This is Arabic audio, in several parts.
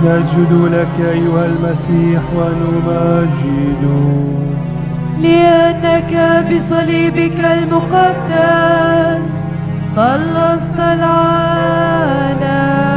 نسجد لك أيها المسيح ونمجدك، لأنك بصليبك المقدس خلصت العالم.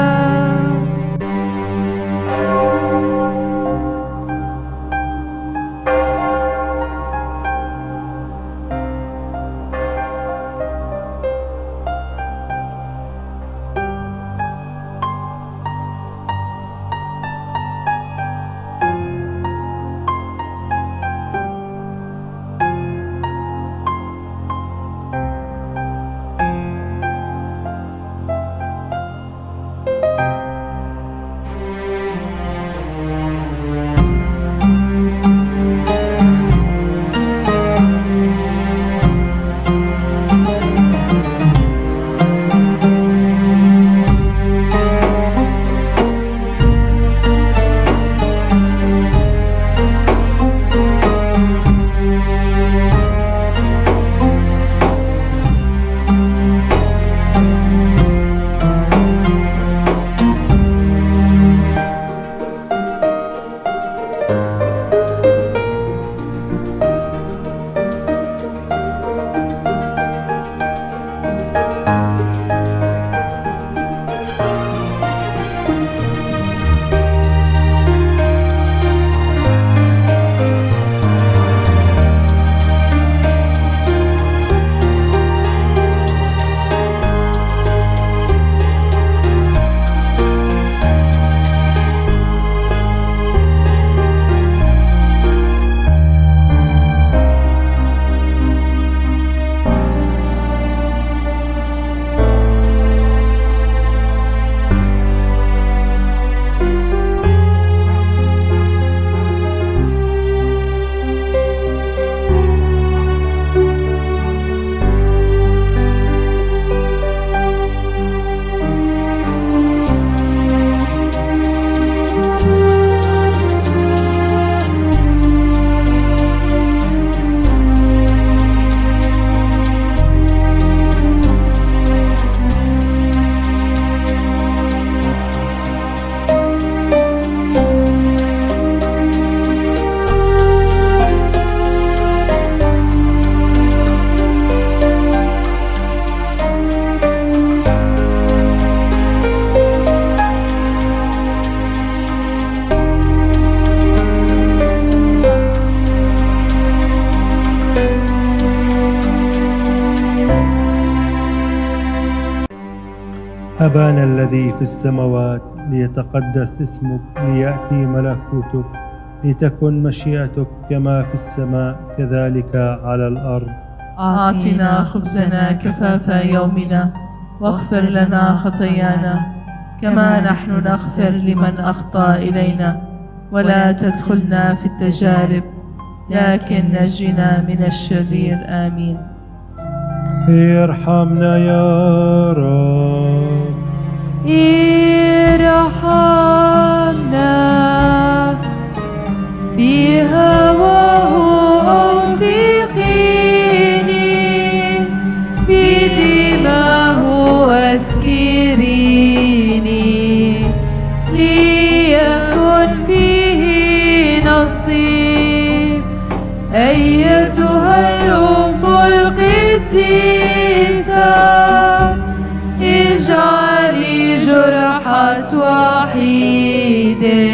أبانا الذي في السماوات، ليتقدس اسمك، ليأتي ملكوتك، لتكن مشيئتك كما في السماء كذلك على الأرض. أعطنا خبزنا كفاف يومنا، واغفر لنا خطايانا كما نحن نغفر لمن أخطأ إلينا، ولا تدخلنا في التجارب لكن نجنا من الشرير. آمين. ارحمنا يا رب، ارحمنا. بهواه أوثقيني، بدماه أسكريني، ليكن فيه نصيب. أيتها الأم القديسة، اجعلي جرحة وحيدة